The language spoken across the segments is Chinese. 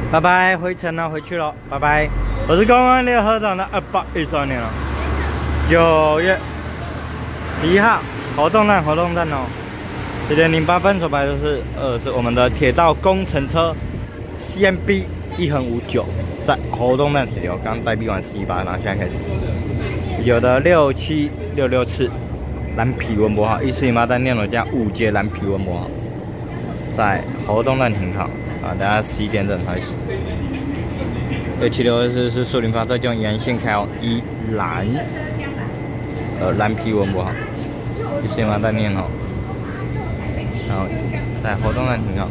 拜拜，回程了，回去了，拜拜。我是公安联合党的2813年了，9月1号活动站哦。7点08分所摆的是我们的铁道工程车 CMB 159，在活动站驶流，刚待闭完11把，然后现在开始。有的6766次蓝皮文博号，1408单电楼加5节蓝皮文博号，在活动站停靠啊，等下11点整开始。6764是树林发车，就沿线开哦，依蓝皮文博号，1408单电楼，然后在活动站停靠。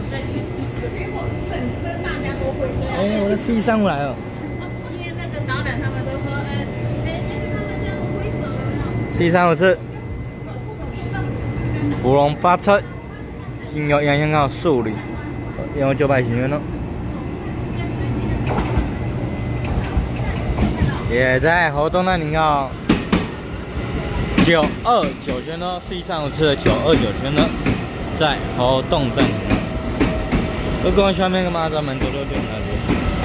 哎，我的735来了。 因为那个导览他们都说，他们这样挥手 735 有没有？ 次，芙蓉发车，经由沿线靠树林，沿900行员了。也在活动站停靠929圈呢，735次的929圈呢，在活动站停靠。如果下面个嘛，咱们多点那里。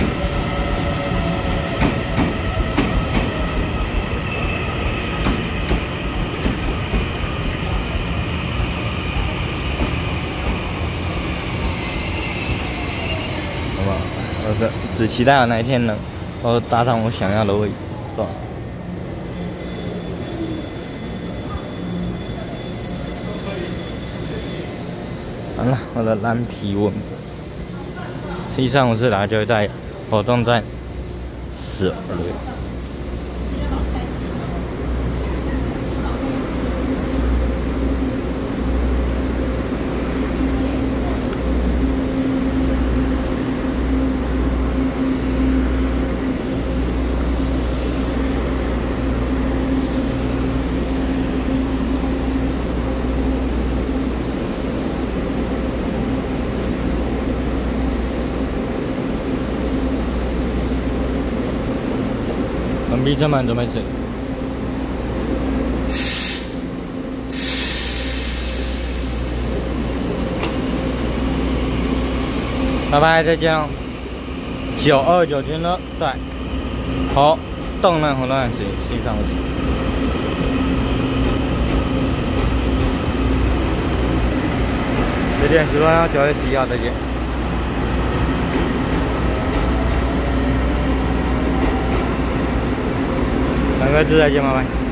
好不好？我只期待哪一天能搭上我想要的位置，是吧？完了，我的蓝皮文。735次来就会在活动站驶流。完毕车满准备驶。拜拜，再见哦。929圈呢，在活动站驶735次。10点10分哦，9月11号再见。3个字再见，拜拜。